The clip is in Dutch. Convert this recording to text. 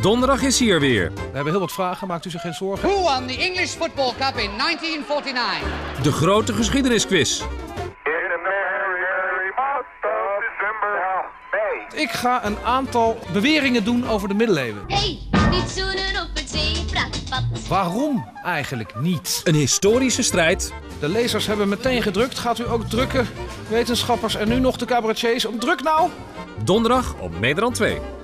Donderdag is hier weer. We hebben heel wat vragen, maakt u zich geen zorgen. Who won the English Football Cup in 1949? De grote geschiedenisquiz. Ik ga een aantal beweringen doen over de middeleeuwen. Hey, niet zoenen op het zebrapad. Waarom eigenlijk niet? Een historische strijd. De lezers hebben meteen gedrukt. Gaat u ook drukken? Wetenschappers en nu nog de cabaretiers. Druk nou! Donderdag op Nederland 2.